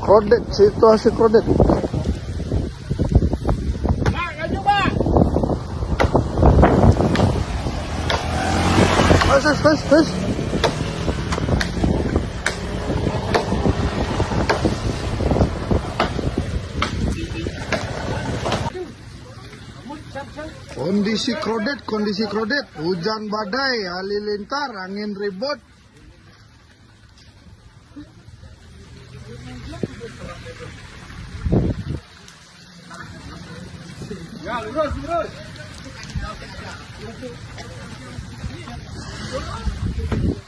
Crowded, situasi crowded. Terus. Kondisi crowded, hujan badai, halilintar, angin ribut. Ya, lurus.